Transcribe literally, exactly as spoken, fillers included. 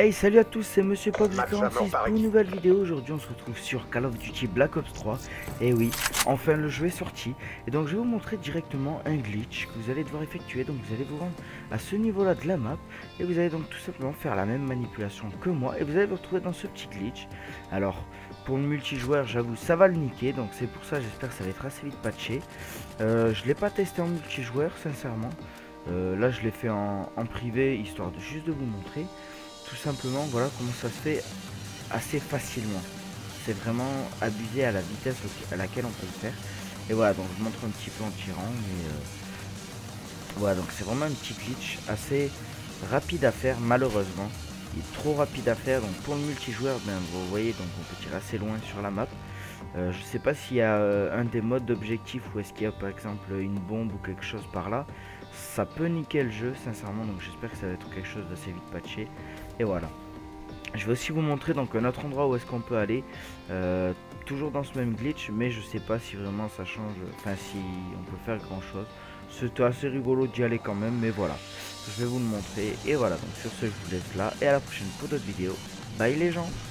Hey, salut à tous, c'est Monsieur Pop quarante-six pour une nouvelle vidéo. Aujourd'hui on se retrouve sur Call of Duty Black Ops trois. Et oui, enfin le jeu est sorti. Et donc je vais vous montrer directement un glitch que vous allez devoir effectuer. Donc vous allez vous rendre à ce niveau là de la map. Et vous allez donc tout simplement faire la même manipulation que moi. Et vous allez vous retrouver dans ce petit glitch. Alors pour le multijoueur, j'avoue ça va le niquer. Donc c'est pour ça, j'espère que ça va être assez vite patché. euh, Je l'ai pas testé en multijoueur sincèrement. euh, Là je l'ai fait en, en privé, histoire de juste de vous montrer tout simplement voilà comment ça se fait assez facilement. C'est vraiment abusé à la vitesse à laquelle on peut le faire. Et voilà, donc je montre un petit peu en tirant, mais euh, voilà, donc c'est vraiment un petit glitch assez rapide à faire. Malheureusement il est trop rapide à faire, donc pour le multijoueur, ben vous voyez, donc on peut tirer assez loin sur la map. euh, je sais pas s'il y a euh, un des modes d'objectif ou est-ce qu'il y a par exemple une bombe ou quelque chose par là. Ça peut niquer le jeu sincèrement, donc j'espère que ça va être quelque chose d'assez vite patché. Et voilà, je vais aussi vous montrer donc un autre endroit où est-ce qu'on peut aller, euh, toujours dans ce même glitch, mais je sais pas si vraiment ça change, enfin si on peut faire grand chose. C'était assez rigolo d'y aller quand même, mais voilà, je vais vous le montrer. Et voilà, donc sur ce je vous laisse là et à la prochaine pour d'autres vidéos. Bye les gens.